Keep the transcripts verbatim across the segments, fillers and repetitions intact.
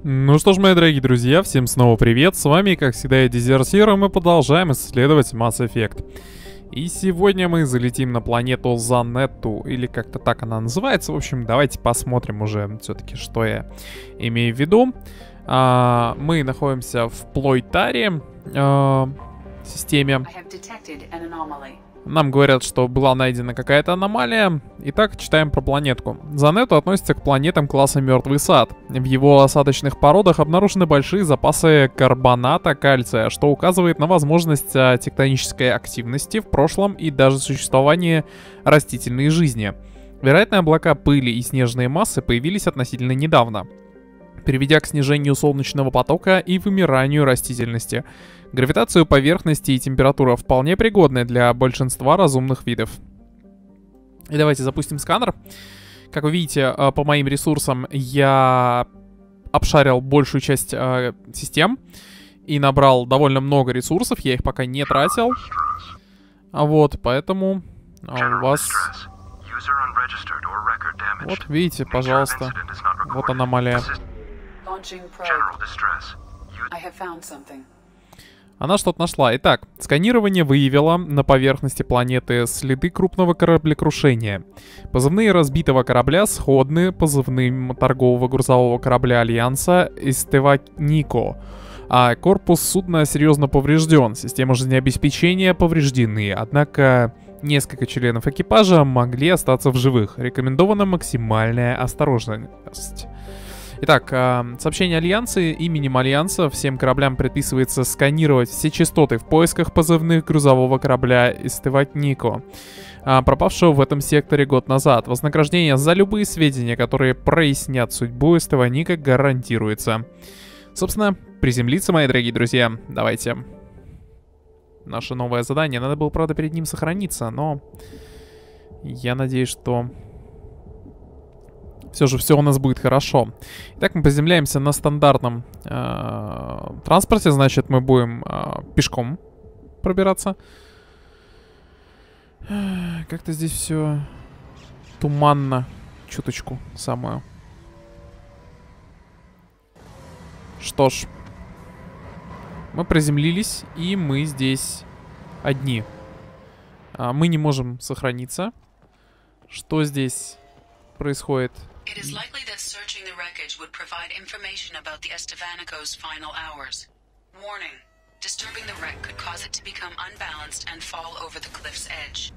Ну что ж, мои дорогие друзья, всем снова привет, с вами, как всегда, я Дезертир, и мы продолжаем исследовать Mass Effect. И сегодня мы залетим на планету Занетту, или как-то так она называется. В общем, давайте посмотрим уже все-таки, что я имею в виду. А, мы находимся в Плойтаре, а, системе. Нам говорят, что была найдена какая-то аномалия. Итак, читаем про планетку. Занетту относится к планетам класса Мертвый Сад. В его осадочных породах обнаружены большие запасы карбоната кальция, что указывает на возможность а, тектонической активности в прошлом и даже существование растительной жизни. Вероятно, облака пыли и снежные массы появились относительно недавно, приведя к снижению солнечного потока и вымиранию растительности. Гравитацию поверхности и температура вполне пригодны для большинства разумных видов. И давайте запустим сканер. Как вы видите, по моим ресурсам я обшарил большую часть э, систем и набрал довольно много ресурсов. Я их пока не тратил. Вот, поэтому у вас... Вот, видите, пожалуйста. Вот аномалия. Она что-то нашла. Итак, сканирование выявило на поверхности планеты следы крупного кораблекрушения. Позывные разбитого корабля сходны позывным торгового грузового корабля Альянса Эстеванико. А корпус судна серьезно поврежден, системы жизнеобеспечения повреждены, однако несколько членов экипажа могли остаться в живых. Рекомендована максимальная осторожность. Итак, сообщение Альянса. Именем Альянса всем кораблям предписывается сканировать все частоты в поисках позывных грузового корабля Эстеванико, пропавшего в этом секторе год назад. Вознаграждение за любые сведения, которые прояснят судьбу Эстеванико, гарантируется. Собственно, приземлиться, мои дорогие друзья. Давайте. Наше новое задание. Надо было, правда, перед ним сохраниться, но я надеюсь, что... Все же все у нас будет хорошо. Итак, мы приземляемся на стандартном э, транспорте. Значит, мы будем э, пешком пробираться. Как-то здесь все туманно. Чуточку самую. Что ж. Мы приземлились, и мы здесь одни. А, мы не можем сохраниться. Что здесь происходит? It is likely that searching the wreckage would provide information about the Estevanico's final hours. Warning. Disturbing the wreck could cause it to become unbalanced and fall over the cliff's edge.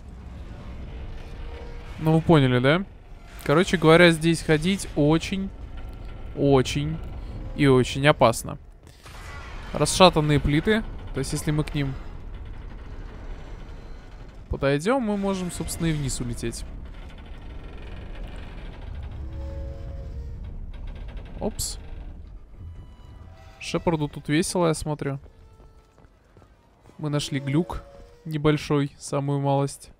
Ну, вы поняли, да? Короче говоря, здесь ходить очень, очень и очень опасно. Расшатанные плиты. То есть, если мы к ним подойдем, мы можем, собственно, и вниз улететь. Опс. Шепарду тут весело, я смотрю. Мы нашли глюк небольшой, самую малость.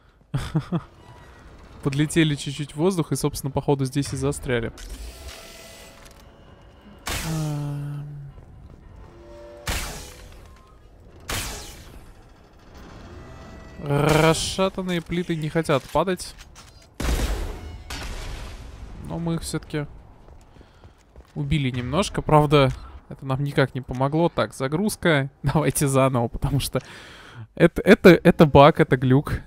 Подлетели чуть-чуть в воздух и, собственно, походу здесь и застряли. Расшатанные плиты не хотят падать. Но мы их все-таки убили немножко. Правда, это нам никак не помогло. Так, загрузка. Давайте заново, потому что это, это, это баг, это глюк.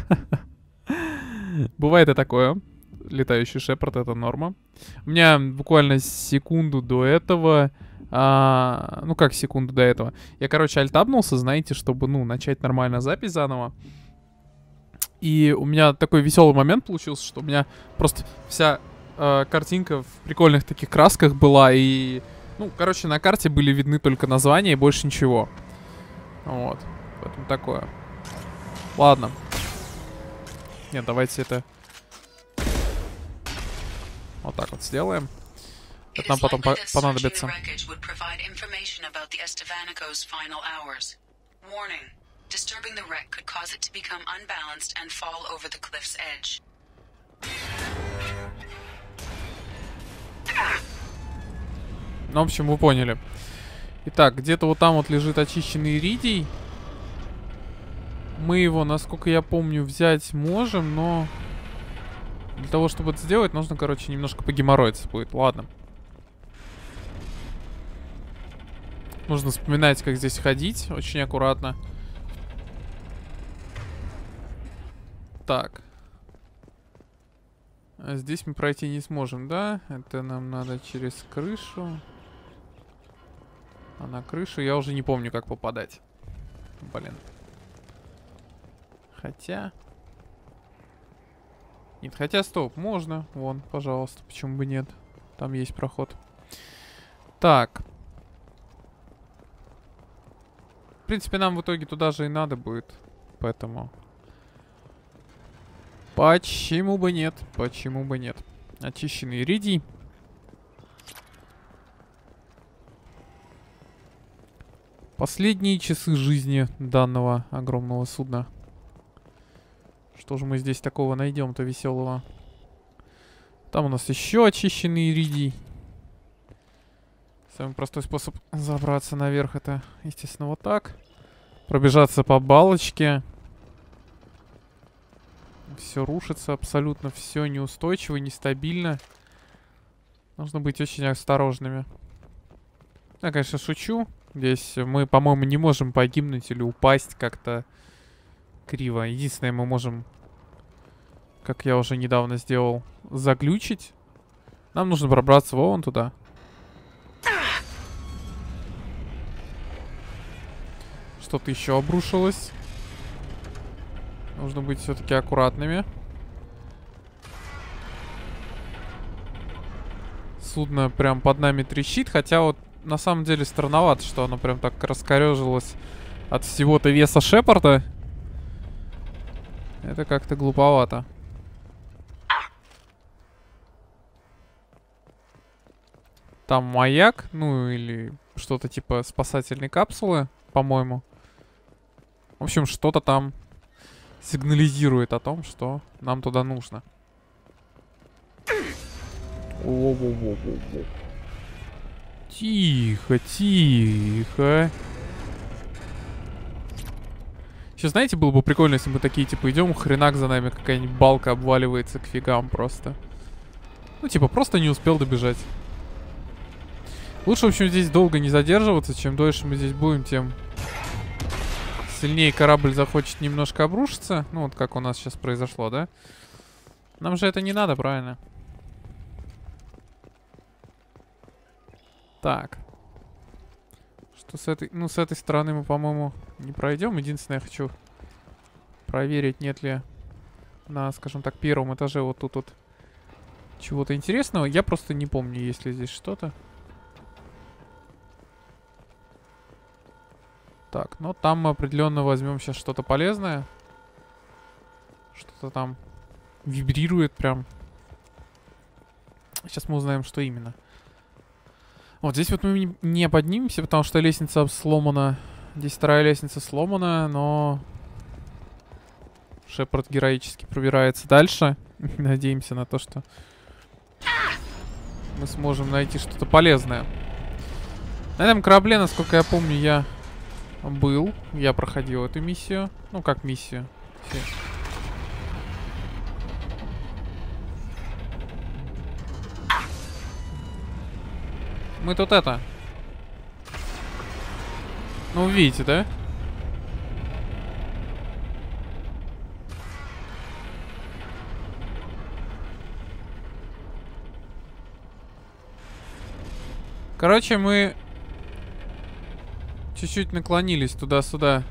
Бывает и такое. Летающий Шепард — это норма. У меня буквально секунду до этого... А, ну как секунду до этого? Я, короче, альтабнулся, знаете, чтобы, ну, начать нормально запись заново. И у меня такой веселый момент получился, что у меня просто вся... картинка в прикольных таких красках была. И, ну, короче, на карте были видны только названия и больше ничего. Вот. Поэтому такое. Ладно. Нет, давайте это вот так вот сделаем. Это нам потом по понадобится. Ну, в общем, вы поняли. Итак, где-то вот там вот лежит очищенный иридий. Мы его, насколько я помню, взять можем, но для того, чтобы это сделать, нужно, короче, немножко погеморроиться будет. Ладно. Нужно вспоминать, как здесь ходить. Очень аккуратно. Так. А здесь мы пройти не сможем, да? Это нам надо через крышу. А на крышу я уже не помню, как попадать. Блин. Хотя... Нет, хотя стоп, можно. Вон, пожалуйста, почему бы нет? Там есть проход. Так. В принципе, нам в итоге туда же и надо будет. Поэтому... Почему бы нет? Почему бы нет? Очищенный иридий. Последние часы жизни данного огромного судна. Что же мы здесь такого найдем-то веселого? Там у нас еще очищенный иридий. Самый простой способ забраться наверх — это, естественно, вот так. Пробежаться по балочке. Все рушится, абсолютно все неустойчиво, нестабильно. Нужно быть очень осторожными. Я, конечно, шучу. Здесь мы, по-моему, не можем погибнуть или упасть как-то криво. Единственное, мы можем, как я уже недавно сделал, заглючить. Нам нужно пробраться вон туда. Что-то еще обрушилось. Нужно быть все-таки аккуратными. Судно прям под нами трещит. Хотя вот на самом деле странновато, что оно прям так раскорежилось от всего-то веса Шепарда. Это как-то глуповато. Там маяк, ну или что-то типа спасательной капсулы, по-моему. В общем, что-то там сигнализирует о том, что нам туда нужно. Тихо, тихо. Сейчас, знаете, было бы прикольно, если мы такие, типа, идем, хренак за нами какая-нибудь балка обваливается к фигам просто. Ну, типа, просто не успел добежать. Лучше, в общем, здесь долго не задерживаться. Чем дольше мы здесь будем, тем сильнее корабль захочет немножко обрушиться. Ну, вот как у нас сейчас произошло, да? Нам же это не надо, правильно? Так. Что с этой... Ну, с этой стороны мы, по-моему, не пройдем. Единственное, я хочу проверить, нет ли на, скажем так, первом этаже вот тут вот чего-то интересного. Я просто не помню, есть ли здесь что-то. Так, ну там мы определенно возьмем сейчас что-то полезное. Что-то там вибрирует прям. Сейчас мы узнаем, что именно. Вот здесь вот мы не поднимемся, потому что лестница сломана. Здесь вторая лестница сломана, но Шепард героически пробирается дальше. Надеемся на то, что мы сможем найти что-то полезное. На этом корабле, насколько я помню, я был. Я проходил эту миссию. Ну, как миссию. Все. Мы тут это... Ну, видите, да? Короче, мы чуть-чуть наклонились туда-сюда.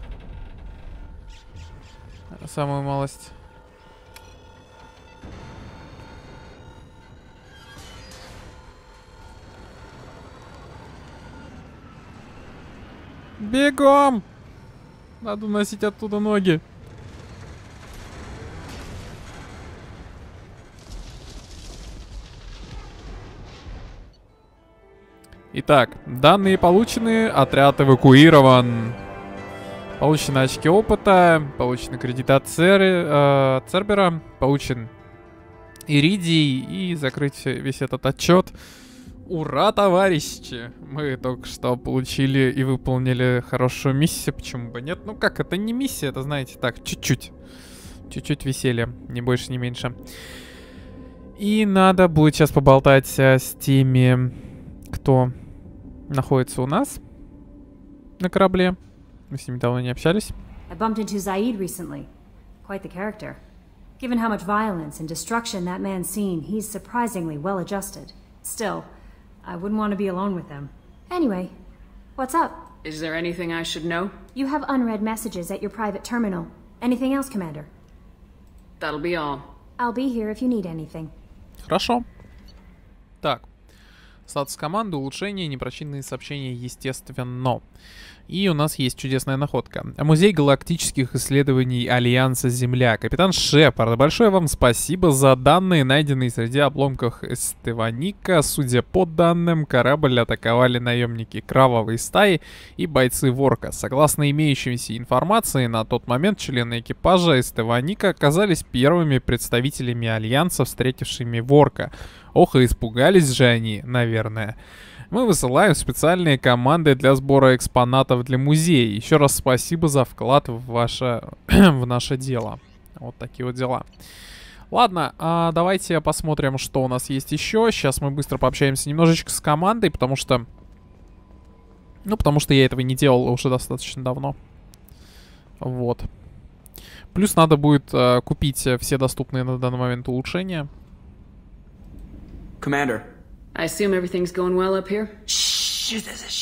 Самую малость. Бегом! Надо уносить оттуда ноги. Итак, данные получены, отряд эвакуирован. Получены очки опыта, получены кредиты от Цер, э, Цербера, получен иридий и закрыть весь этот отчет. Ура, товарищи! Мы только что получили и выполнили хорошую миссию, почему бы нет? Ну как, это не миссия, это, знаете, так, чуть-чуть. Чуть-чуть веселья, ни больше, ни меньше. И надо будет сейчас поболтать а, с теми, кто находится у нас. на корабле. Мы с ними давно не общались. I bumped into Zaid recently. Quite the character. Given how much violence and destruction that man's seen, he's surprisingly well adjusted. Still, I wouldn't want to be alone with him. Anyway, what's up? Is there anything I should know? You have unread messages at your private terminal. Anything else, Commander? That'll be all. I'll be here if you need anything. Хорошо. Так. Статус команды, улучшения, непрочитанные сообщения, естественно. И у нас есть чудесная находка. Музей галактических исследований Альянса Земля. Капитан Шепард, большое вам спасибо за данные, найденные среди обломков Эстеваника. Судя по данным, корабль атаковали наемники Кровавой Стаи и бойцы Ворка. Согласно имеющейся информации, на тот момент члены экипажа Эстеваника оказались первыми представителями Альянса, встретившими Ворка. Ох, и испугались же они, наверное. Мы высылаем специальные команды для сбора экспонатов для музея. Еще раз спасибо за вклад в ваше в наше дело. Вот такие вот дела. Ладно, а давайте посмотрим, что у нас есть еще. Сейчас мы быстро пообщаемся немножечко с командой, потому что... Ну, потому что я этого не делал уже достаточно давно. Вот. Плюс надо будет э, купить все доступные на данный момент улучшения. Commander. I assume everything's going well up here? Shh.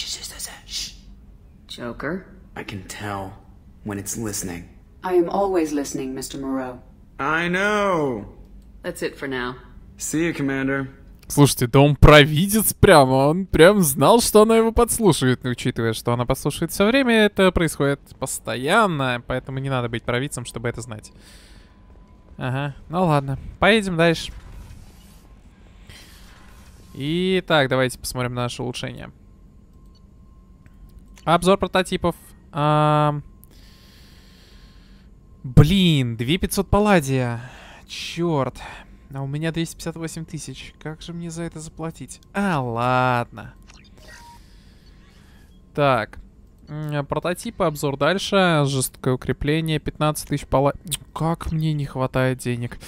Joker? I can tell when it's listening. I am always listening, Mister Moreau. I know. That's it for now. See you, Commander. Слушайте, да он провидец прямо, он прям знал, что она его подслушивает, но учитывая, что она подслушивает все время, это происходит постоянно, поэтому не надо быть провидцем, чтобы это знать. Ага, ну ладно, поедем дальше. Итак, давайте посмотрим на наше улучшение. Обзор прототипов. А... Блин, две тысячи пятьсот палладия. Черт. А у меня двести пятьдесят восемь тысяч. Как же мне за это заплатить? А, ладно. Так. Прототипы, обзор дальше. Жесткое укрепление. пятнадцать тысяч палладий. Как мне не хватает денег.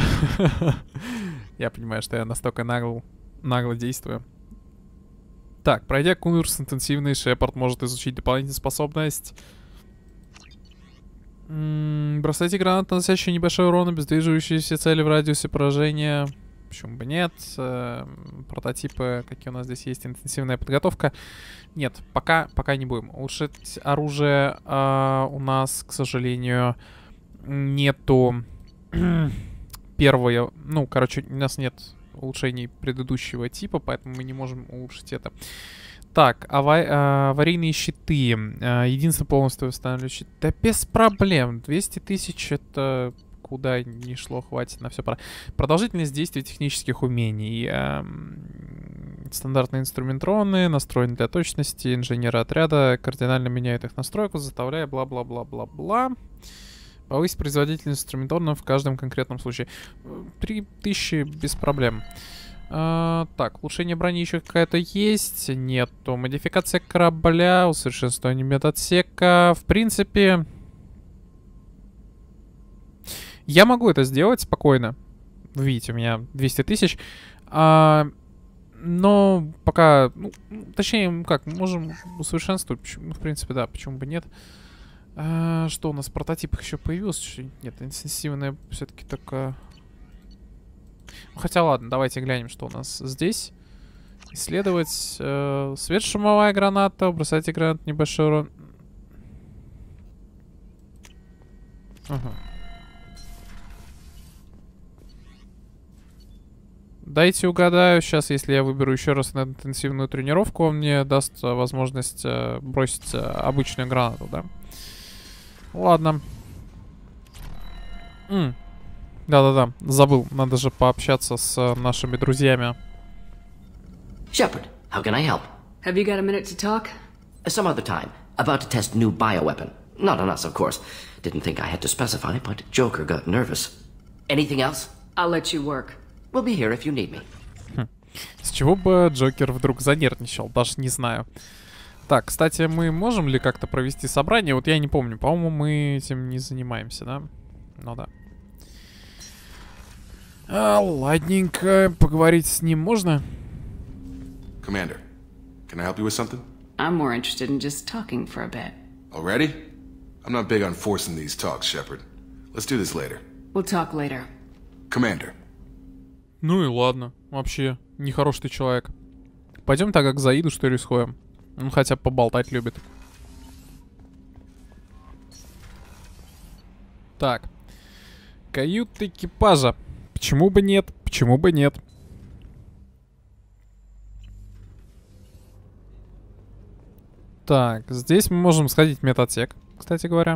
Я понимаю, что я настолько нагл. Нагло действую. Так, пройдя курс интенсивный, Шепард может изучить дополнительную способность. М-м, бросайте гранату, наносящую небольшой урон, обездвиживающиеся цели в радиусе поражения. Почему бы нет? Э-м, прототипы, какие у нас здесь есть, интенсивная подготовка. Нет, пока, пока не будем. Улучшить оружие э- у нас, к сожалению, нету первое. Ну, короче, у нас нет улучшений предыдущего типа, поэтому мы не можем улучшить это. Так, ава- а, аварийные щиты. А, единственное полностью восстанавливаю щит. Да без проблем. двести тысяч это куда ни шло, хватит на все. Про... Продолжительность действия технических умений. А, стандартные инструментроны, настроены для точности. Инженеры отряда кардинально меняют их настройку, заставляя бла-бла-бла-бла-бла. Повысить производительность инструментонов в каждом конкретном случае. три тысячи без проблем. А, так, улучшение брони еще какая-то есть? Нету. Модификация корабля, усовершенствование медотсека. В принципе... Я могу это сделать спокойно. Вы видите, у меня двести тысяч. А, но пока... Ну, точнее, как, можем усовершенствовать. Ну, в принципе, да, почему бы нет. А, что у нас в прототипах еще появилось? Нет, интенсивная все-таки только... Хотя ладно, давайте глянем, что у нас здесь. Исследовать. Э, светошумовая граната. Бросайте гранат, небольшой урон. Ага. Дайте угадаю. Сейчас, если я выберу еще раз на интенсивную тренировку, он мне даст возможность э, бросить э, обычную гранату, да? Ладно. М. Да-да-да, забыл. Надо же пообщаться с э, нашими друзьями. Shepard, how can I help? Have you got a minute to talk? Some other time. About to test new bioweapon. Not on us, of course. Didn't think I had to specify, but Joker got nervous. Anything else? I'll let you work. We'll be here if you need me. Хм. С чего бы Джокер вдруг занервничал? Даже не знаю. Так, кстати, мы можем ли как-то провести собрание? Вот я не помню. По-моему, мы этим не занимаемся, да? Ну да. А, ладненько. Поговорить с ним можно? Commander, can I help you with something? I'm more interested in just talking for a bit. Already? I'm not big on forcing these talks, Shepard. Let's do this later. We'll talk later. Commander. Ну и ладно. Вообще, нехороший ты человек. Пойдем тогда к Заиду, что ли, сходим. Он хотя бы поболтать любит. Так. Каюта экипажа. Почему бы нет? Почему бы нет? Так, здесь мы можем сходить в медотсек, кстати говоря.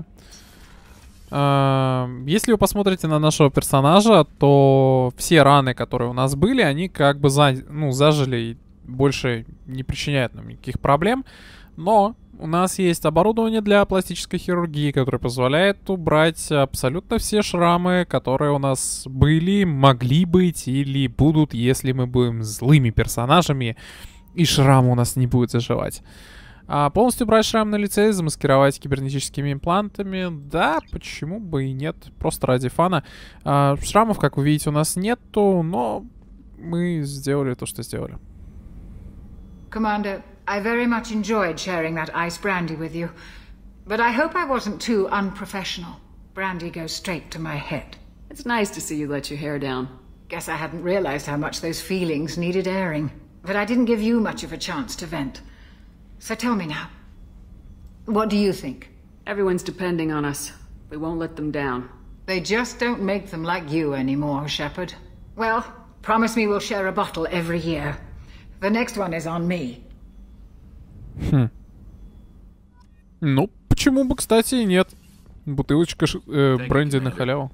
А, если вы посмотрите на нашего персонажа, то все раны, которые у нас были, они как бы за, ну, зажили и больше не причиняют нам никаких проблем. Но у нас есть оборудование для пластической хирургии, которое позволяет убрать абсолютно все шрамы, которые у нас были, могли быть или будут, если мы будем злыми персонажами, и шрам у нас не будет заживать. А полностью убрать шрам на лице и замаскировать кибернетическими имплантами, да, почему бы и нет, просто ради фана. А, шрамов, как вы видите, у нас нету, но мы сделали то, что сделали. Commander, I very much enjoyed sharing that ice brandy with you, but I hope I wasn't too unprofessional. Brandy goes straight to my head. It's nice to see you let your hair down. Guess I hadn't realized how much those feelings needed airing, but I didn't give you much of a chance to vent. So tell me now, what do you think? Everyone's depending on us. We won't let them down. They just don't make them like you anymore, Shepard. Well, promise me we'll share a bottle every year. The next one is on me. Хм. Ну, почему бы, кстати, и нет. Бутылочка ш... э, бренди на халяву.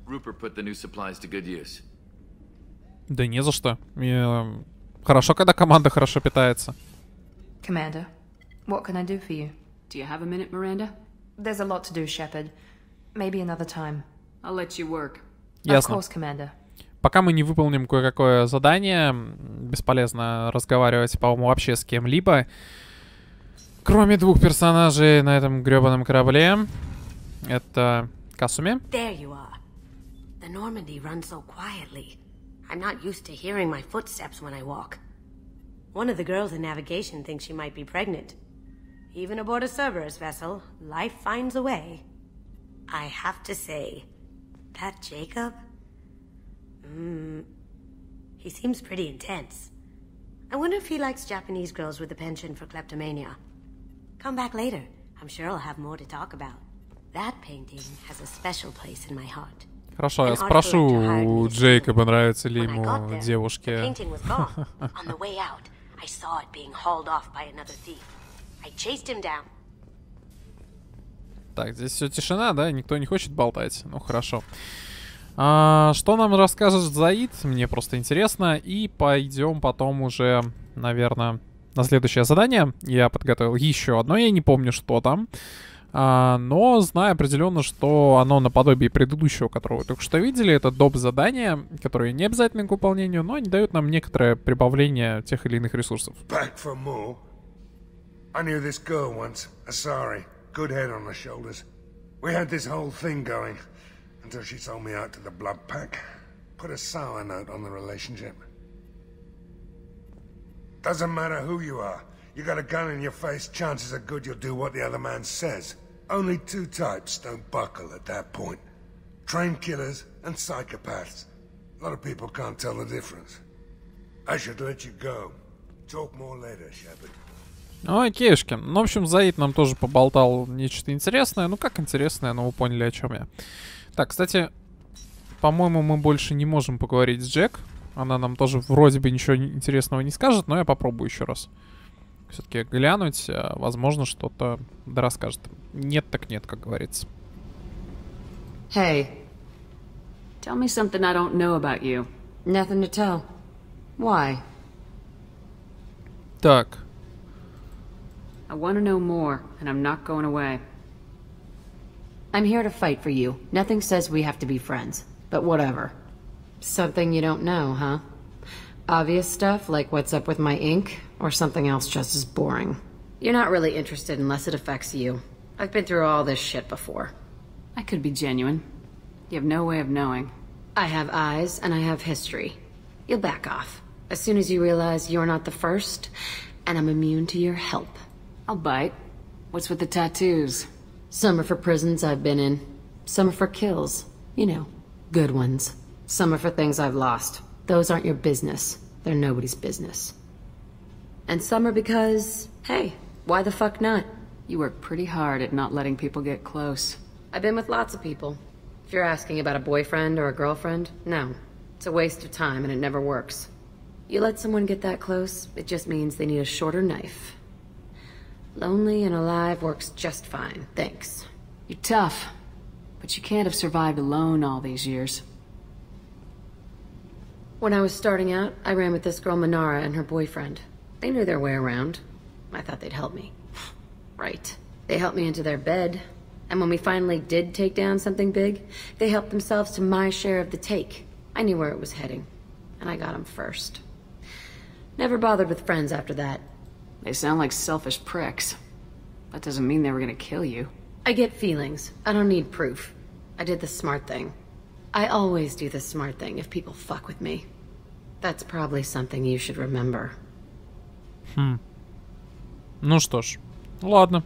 Да не за что. И, хорошо, когда команда хорошо питается. Commander, what can I do for you? Do you have a minute, Miranda? There's a lot to do, Shepard. Maybe another time. I'll let you work. Ясно. Of course, Commander. Пока мы не выполним кое-какое задание, бесполезно разговаривать, по-моему, вообще с кем-либо. Кроме двух персонажей на этом грёбаном корабле. Это Касуми. There you are. The Normandy runs so quietly. I'm not used to hearing my footsteps when I walk. One of the girls in navigation thinks she might be pregnant. Even aboard a Cerberus vessel, life finds a way. I have to say, that Jacob... Mm, he seems pretty intense. I wonder if he likes Japanese girls with a penchant for kleptomania. Come back later. I'm sure I'll have more to talk about. That painting has a special place in my heart. Хорошо, я спрошу у Джейкоба, нравится ли ему девушки. On the way out, I saw it being hauled off by another thief. I chased him down. Так, здесь все тишина, да? Никто не хочет болтать. Ну, хорошо. А, что нам расскажет Заид? Мне просто интересно. И пойдем потом уже, наверное, на следующее задание. Я подготовил еще одно. Я не помню, что там. А, но знаю определенно, что оно наподобие предыдущего, которого вы только что видели. Это доп. Задания, которые не обязательны к выполнению, но они дают нам некоторое прибавление тех или иных ресурсов. Back for more. I knew this girl once, Asari. Good head on her shoulders. We had this whole thing going until she sold me out to the blood pack. Put a sour note on the relationship. Doesn't matter who you are. You got a gun in your face, chances are good you'll do what the other man says. Only two types don't buckle at that point. Trained killers and psychopaths. A lot of people can't tell the difference. I should let you go. Talk more later, Shepard. Ну, окейшки. Ну, в общем, Заид нам тоже поболтал нечто интересное. Ну, как интересное, но вы поняли, о чем я. Так, кстати, по-моему, мы больше не можем поговорить с Джек. Она нам тоже вроде бы ничего интересного не скажет, но я попробую еще раз. Все-таки глянуть, возможно, что-то да расскажет. Нет так нет, как говорится. Hey. Tell me something I don't know about you. Nothing to tell. Why? Так. I want to know more, and I'm not going away. I'm here to fight for you. Nothing says we have to be friends, but whatever. Something you don't know, huh? Obvious stuff, like what's up with my ink, or something else just as boring? You're not really interested unless it affects you. I've been through all this shit before. I could be genuine. You have no way of knowing. I have eyes, and I have history. You'll back off. As soon as you realize you're not the first, and I'm immune to your help. I'll bite. What's with the tattoos? Some are for prisons I've been in. Some are for kills. You know, good ones. Some are for things I've lost. Those aren't your business. They're nobody's business. And some are because, hey, why the fuck not? You work pretty hard at not letting people get close. I've been with lots of people. If you're asking about a boyfriend or a girlfriend, no. It's a waste of time and it never works. You let someone get that close, it just means they need a shorter knife. Lonely and alive works just fine, thanks. You're tough, but you can't have survived alone all these years. When I was starting out, I ran with this girl Manara and her boyfriend. They knew their way around. I thought they'd help me. Right. They helped me into their bed, and when we finally did take down something big, they helped themselves to my share of the take. I knew where it was heading, and I got them first. Never bothered with friends after that. They sound like selfish pricks. That doesn't mean they were gonna kill you. I get feelings. I don't need proof. I did the smart thing. I always do the smart thing if people fuck with me. That's probably something you should remember. Хм. Ну что ж, ладно.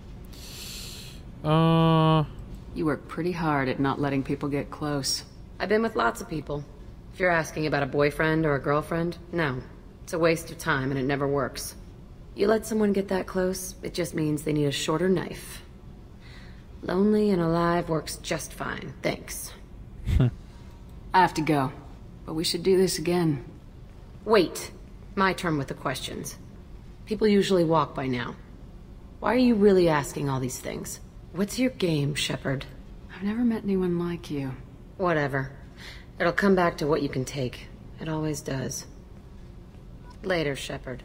Uh... You work pretty hard at not letting people get close. I've been with lots of people. If you're asking about a boyfriend or a girlfriend, no. It's a waste of time and it never works. You let someone get that close, it just means they need a shorter knife. Lonely and alive works just fine, thanks. I have to go, but we should do this again. Wait, my turn with the questions. People usually walk by now. Why are you really asking all these things? What's your game, Shepard? I've never met anyone like you. Whatever. It'll come back to what you can take. It always does. Later, Shepard.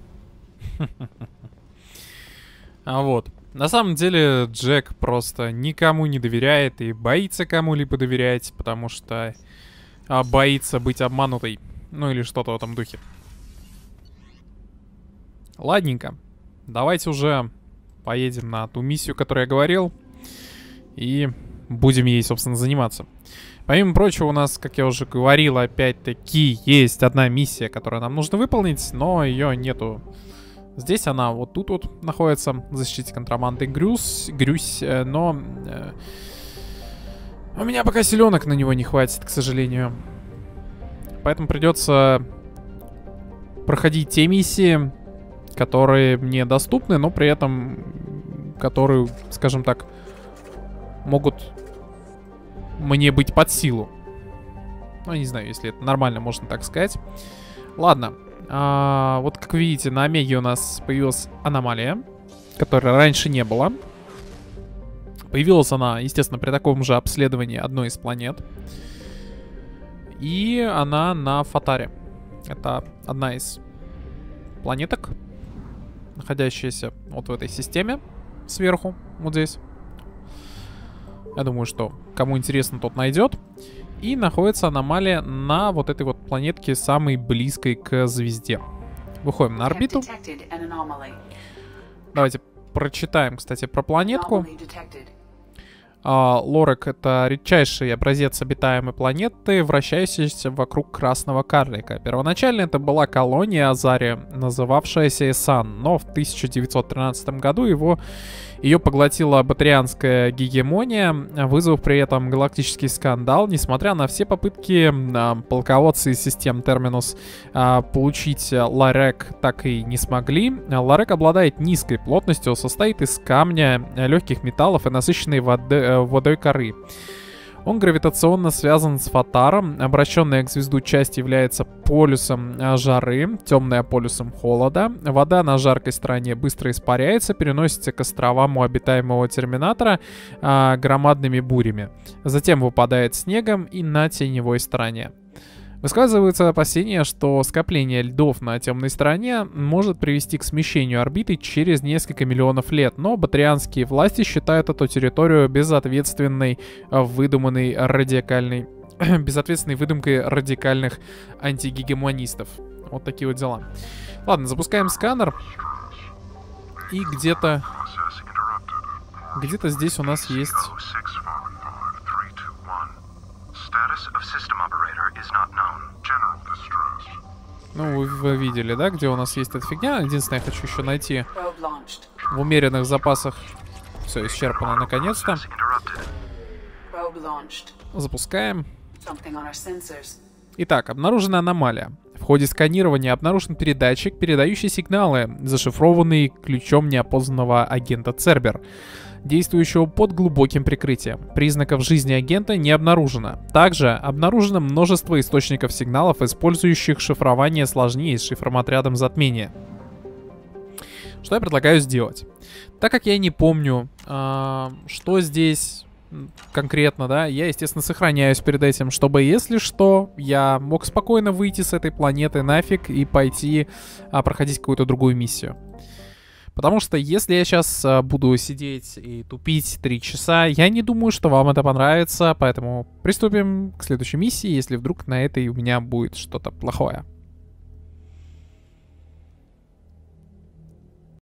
А вот. На самом деле, Джек просто никому не доверяет и боится кому-либо доверять, потому что а, боится быть обманутой. Ну или что-то в этом духе. Ладненько. Давайте уже поедем на ту миссию, о которой я говорил. И будем ей, собственно, заниматься. Помимо прочего, у нас, как я уже говорил, опять-таки есть одна миссия, которую нам нужно выполнить, но ее нету. Здесь она вот тут вот находится. Защитить контрабанды Грюс, Грюсь, э, но э, у меня пока силенок на него не хватит, к сожалению. Поэтому придется проходить те миссии, которые мне доступны, но при этом которые, скажем так, могут мне быть под силу. Ну, не знаю, если это нормально, можно так сказать. Ладно. А, вот как видите, на Омеге у нас появилась аномалия, которой раньше не было. Появилась она, естественно, при таком же обследовании одной из планет. И она на Фатаре. Это одна из планеток, находящаяся вот в этой системе сверху, вот здесь. Я думаю, что кому интересно, тот найдет. И находится аномалия на вот этой вот планетке, самой близкой к звезде. Выходим на орбиту. Давайте прочитаем, кстати, про планетку. Uh, Лорак — это редчайший образец обитаемой планеты, вращающийся вокруг красного карлика. Первоначально это была колония Азари, называвшаяся Эсан, но в тысяча девятьсот тринадцатом году его, ее поглотила батарианская гегемония, вызвав при этом галактический скандал. Несмотря на все попытки uh, полководцы из систем Терминус uh, получить Лорак так и не смогли. Лорак обладает низкой плотностью, состоит из камня, легких металлов и насыщенной воды, водой коры. Он гравитационно связан с Фатаром. Обращенная к звезду часть является полюсом жары, темная полюсом холода. Вода на жаркой стороне быстро испаряется, переносится к островам у обитаемого терминатора а, громадными бурями. Затем выпадает снегом и на теневой стороне. Высказываются опасения, что скопление льдов на темной стороне может привести к смещению орбиты через несколько миллионов лет, но батарианские власти считают эту территорию безответственной, выдуманной радикальной, безответственной выдумкой радикальных антигегемонистов. Вот такие вот дела. Ладно, запускаем сканер. И где-то... Где-то здесь у нас есть... Ну, вы, вы видели, да, где у нас есть эта фигня. Единственное, я хочу еще найти в умеренных запасах. Все исчерпано наконец-то. Запускаем. Итак, обнаружена аномалия. В ходе сканирования обнаружен передатчик, передающий сигналы, зашифрованные ключом неопознанного агента Цербер, действующего под глубоким прикрытием. Признаков жизни агента не обнаружено. Также обнаружено множество источников сигналов, использующих шифрование сложнее с шифром-отрядом затмения. Что я предлагаю сделать? Так как я не помню, э, что здесь конкретно, да, я, естественно, сохраняюсь перед этим, чтобы, если что, я мог спокойно выйти с этой планеты нафиг и пойти а, проходить какую-то другую миссию. Потому что если я сейчас а, буду сидеть и тупить три часа, я не думаю, что вам это понравится, поэтому приступим к следующей миссии, если вдруг на этой у меня будет что-то плохое.